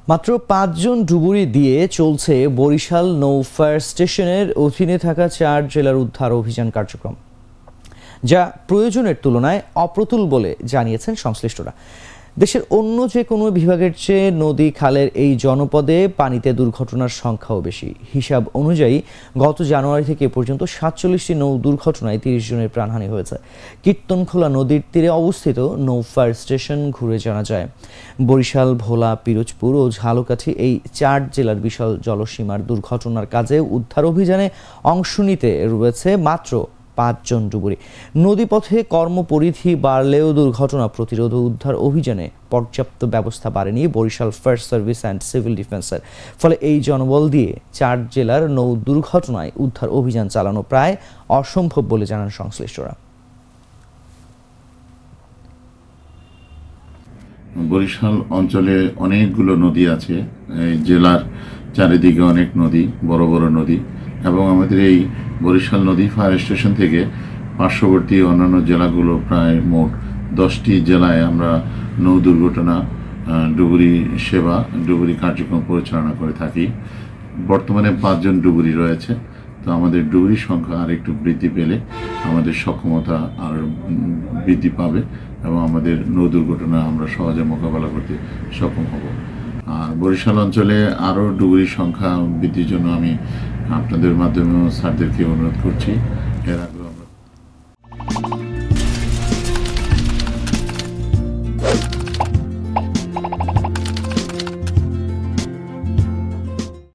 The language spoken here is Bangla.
মাত্র ৫ জন ডুবুরি দিয়ে চলছে বরিশাল নৌ ফায়ার স্টেশনের অধীনে থাকা ৪ জেলার উদ্ধার অভিযান কার্যক্রম, যা প্রয়োজনের তুলনায় অপ্রতুল বলে জানিয়েছেন সংশ্লিষ্টরা। দেশের অন্য যে কোনো বিভাগের চেয়ে নদী খালের এই জনপদে পানিতে দুর্ঘটনার সংখ্যাও বেশি। হিসাব অনুযায়ী গত জানুয়ারি থেকে পর্যন্ত ৪৭টি নৌ দুর্ঘটনায় ৩০ জনের প্রাণহানি হয়েছে। কীর্তনখোলা নদীর তীরে অবস্থিত নৌ ফায়ার স্টেশন ঘুরে জানা যায়, বরিশাল, ভোলা, পিরোজপুর ও ঝালকাঠি এই ৪ জেলার বিশাল জলসীমার দুর্ঘটনার কাজে উদ্ধার অভিযানে অংশ নিতে রয়েছে মাত্র ৫ জন ডুবুরি। নদীপথে কর্মপরিধি বাড়লেও দুর্ঘটনা প্রতিরোধ ও উদ্ধার অভিযানে পর্যাপ্ত ব্যবস্থা বাড়েনি Barishal fire service and civil ডিফেন্সের। ফলে এই জনবল দিয়ে ৪ জেলার নৌ দুর্ঘটনায় উদ্ধার অভিযান চালানো প্রায় অসম্ভব বলে জানান সংশ্লিষ্টরা। বরিশাল অঞ্চলে অনেকগুলো নদী আছে, এই জেলার চারিদিকে অনেক নদী, বড় বড় নদী, এবং আমাদের এই বরিশাল নদী ফায়ার স্টেশন থেকে পার্শ্ববর্তী অন্যান্য জেলাগুলো প্রায় মোট 10টি জেলায় আমরা নৌ দুর্ঘটনা, ডুবুরি সেবা, ডুবুরি কার্যক্রম পরিচালনা করে থাকি। বর্তমানে ৫ জন ডুবুরি রয়েছে। তো আমাদের ডুবুরির সংখ্যা আর একটু বৃদ্ধি পেলে আমাদের সক্ষমতা আর বৃদ্ধি পাবে এবং আমাদের নৌ দুর্ঘটনা আমরা সহজে মোকাবেলা করতে সক্ষম হব। আর বরিশাল অঞ্চলে আরও ডুবুরির সংখ্যা বৃদ্ধির জন্য আমি আপনাদের মাধ্যমেও স্যারদেরকে অনুরোধ করছি। এর